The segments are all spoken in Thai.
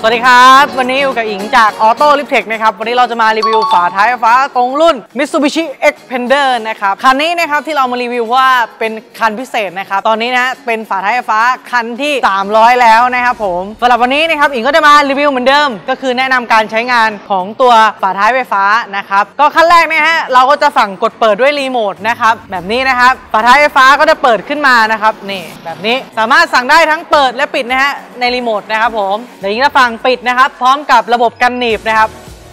สวัสดีครับวันนี้อยู่กับอิงจาก Auto Lifttech นะครับวันนี้เราจะมารีวิวฝาท้ายไฟฟ้าตรงรุ่น Mitsubishi Xpander นะครับคันนี้นะครับที่เรามารีวิวว่าเป็นคันพิเศษนะครับตอนนี้นะเป็นฝาท้ายไฟฟ้าคันที่300แล้วนะครับผมสำหรับวันนี้นะครับอิงก็จะมารีวิวเหมือนเดิมก็คือแนะนำการใช้งานของตัวฝาท้ายไฟฟ้านะครับก็ขั้นแรกนะฮะเราก็จะสั่งกดเปิดด้วยรีโมทนะครับแบบนี้นะครับฝาท้ายไฟฟ้าก็จะเปิดขึ้นมานะครับนี่แบบนี้สามารถสั่งได้ทั้งเปิดและปิดนะฮะในรีโมทนะครับผมเดี๋ยวอิงจะฟังปิดนะครับพร้อมกับระบบกันหนีบนะครับ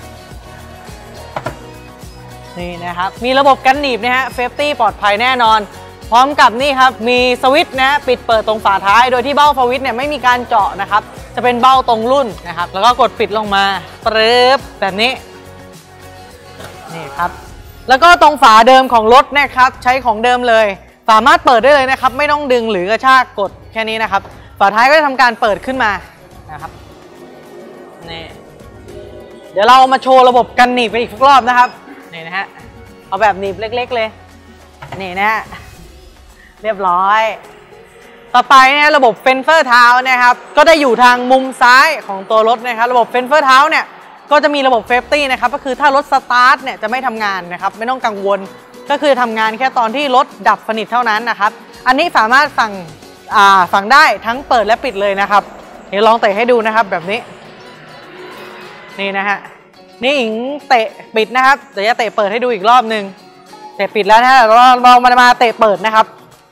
นี่นะครับมีระบบกันหนีบนะฮะเซฟตี้ปลอดภัยแน่นอนพร้อมกับนี่ครับมีสวิตช์นะปิดเปิดตรงฝาท้ายโดยที่เบ้าสวิตช์เนี่ยไม่มีการเจาะนะครับจะเป็นเบ้าตรงรุ่นนะครับแล้วก็กดปิดลงมาปึ๊บแบบนี้นี่ครับแล้วก็ตรงฝาเดิมของรถนะครับใช้ของเดิมเลยสามารถเปิดได้เลยนะครับไม่ต้องดึงหรือกระชากกดแค่นี้นะครับฝาท้ายก็จะทำการเปิดขึ้นมานะครับนี่เดี๋ยวเรามาโชว์ระบบกันหนีบไปอีกรอบนะครับนี่นะฮะเอาแบบหนีบเล็กๆเลยนี่นะฮะเรียบร้อยต่อไปเนี่ยระบบเฟนเซอร์เท้านะครับก็ได้อยู่ทางมุมซ้ายของตัวรถนะครับระบบเฟนเซอร์เท้าเนี่ยก็จะมีระบบเซฟตี้นะครับก็คือถ้ารถสตาร์ทเนี่ยจะไม่ทำงานนะครับไม่ต้องกังวลก็คือทำงานแค่ตอนที่รถดับสนิทเท่านั้นนะครับอันนี้สามารถสั่งได้ทั้งเปิดและปิดเลยนะครับเดี๋ยวลองเตะให้ดูนะครับแบบนี้นี่นะฮะนี่อิงเตะปิดนะครับเดี๋ยวจะเตะเปิดให้ดูอีกรอบหนึ่งเตะปิดแล้วนะฮะเรามาเตะเปิดนะครับ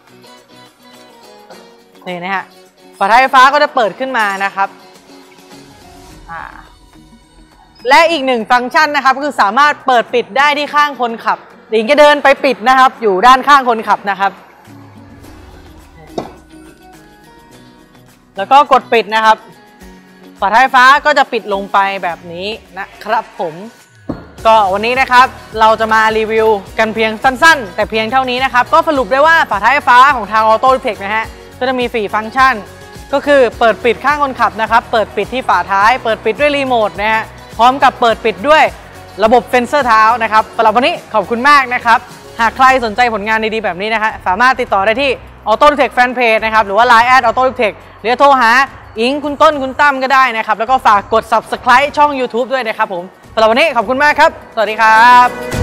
นี่นะฮะฝาท้ายไฟฟ้าก็จะเปิดขึ้นมานะครับและอีกหนึ่งฟังก์ชันนะครับก็คือสามารถเปิดปิดได้ที่ข้างคนขับอิงจะเดินไปปิดนะครับอยู่ด้านข้างคนขับนะครับแล้วก็กดปิดนะครับฝาท้ายไฟฟ้าก็จะปิดลงไปแบบนี้นะครับผมก็วันนี้นะครับเราจะมารีวิวกันเพียงสั้นๆแต่เพียงเท่านี้นะครับก็สรุปได้ว่าฝาท้ายไฟฟ้าของทาง Auto Lifttech นะฮะก็จะมี4ฟังก์ชันก็คือเปิดปิดข้างคนขับนะครับเปิดปิดที่ฝาท้ายเปิดปิดด้วยรีโมทนะฮะพร้อมกับเปิดปิดด้วยระบบเฟนเซอร์เท้านะครับสำหรับวันนี้ขอบคุณมากนะครับหากใครสนใจผลงานดีๆแบบนี้นะฮะสามารถติดต่อได้ที่ Auto Lifttech Fanpage นะครับหรือว่า Line @Auto Lifttech หรือโทรหาอิงคุณต้นคุณตั้มก็ได้นะครับแล้วก็ฝากกด Subscribe ช่อง YouTube ด้วยนะครับผมสำหรับวันนี้ขอบคุณมากครับสวัสดีครับ